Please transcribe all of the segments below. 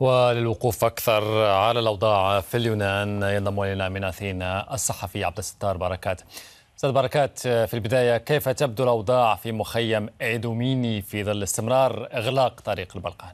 وللوقوف أكثر على الأوضاع في اليونان ينضم إلينا من أثينا الصحفي عبد الستار بركات. أستاذ بركات، في البداية كيف تبدو الأوضاع في مخيم إيدوميني في ظل استمرار إغلاق طريق البلقان؟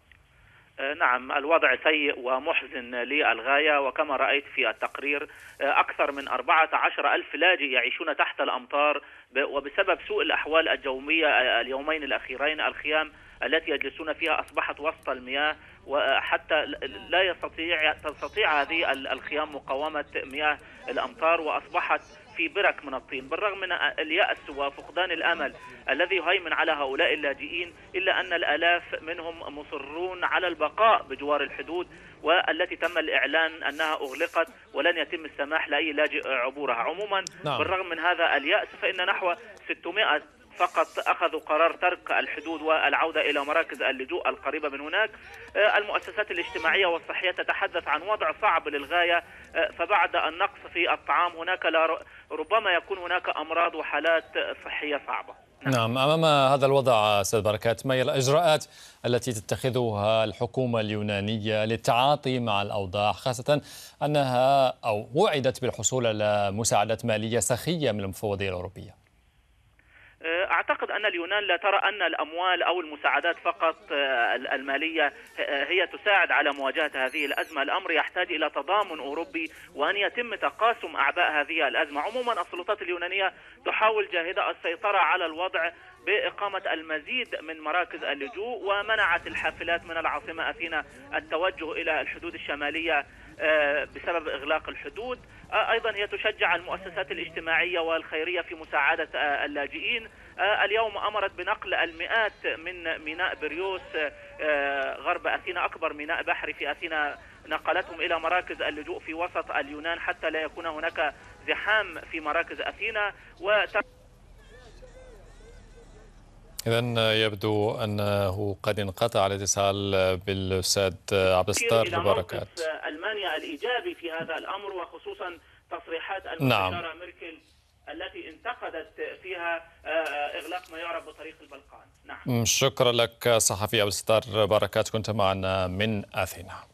نعم، الوضع سيء ومحزن للغاية، وكما رأيت في التقرير أكثر من 14,000 لاجئ يعيشون تحت الأمطار، وبسبب سوء الأحوال الجوية اليومين الأخيرين الخيام التي يجلسون فيها أصبحت وسط المياه، وحتى لا تستطيع هذه الخيام مقاومة مياه الأمطار، وأصبحت في برك من الطين. بالرغم من اليأس وفقدان الأمل الذي يهيمن على هؤلاء اللاجئين، إلا أن الآلاف منهم مصرون على البقاء بجوار الحدود، والتي تم الإعلان أنها أغلقت ولن يتم السماح لأي لاجئ عبورها. عموما بالرغم من هذا اليأس، فإن نحو 600 فقط أخذوا قرار ترك الحدود والعودة إلى مراكز اللجوء القريبة من هناك. المؤسسات الاجتماعية والصحية تتحدث عن وضع صعب للغاية، فبعد النقص في الطعام هناك ربما يكون هناك أمراض وحالات صحية صعبة. نعم، أمام هذا الوضع أستاذ بركات، ما هي الإجراءات التي تتخذها الحكومة اليونانية للتعاطي مع الأوضاع، خاصة أنها وعدت بالحصول على مساعدات مالية سخية من المفوضية الأوروبية؟ أعتقد أن اليونان لا ترى أن الأموال أو المساعدات فقط المالية هي تساعد على مواجهة هذه الأزمة. الأمر يحتاج إلى تضامن أوروبي، وأن يتم تقاسم أعباء هذه الأزمة. عموما السلطات اليونانية تحاول جاهدة السيطرة على الوضع بإقامة المزيد من مراكز اللجوء، ومنعت الحافلات من العاصمة أثينا التوجه إلى الحدود الشمالية بسبب إغلاق الحدود. أيضا هي تشجع المؤسسات الاجتماعية والخيرية في مساعدة اللاجئين. اليوم أمرت بنقل المئات من ميناء بريوس غرب أثينا، أكبر ميناء بحري في أثينا، نقلتهم إلى مراكز اللجوء في وسط اليونان حتى لا يكون هناك زحام في مراكز أثينا. إذن يبدو أنه قد انقطع الاتصال بالأستاذ عبد الستار بركات. ألمانيا الإيجابي في هذا الأمر، وخصوصا تصريحات المستشارة ميركل التي انتقدت فيها إغلاق ما يعرف بطريق البلقان. نعم، شكرا لك صحفي عبد الستار بركات، كنت معنا من أثينا.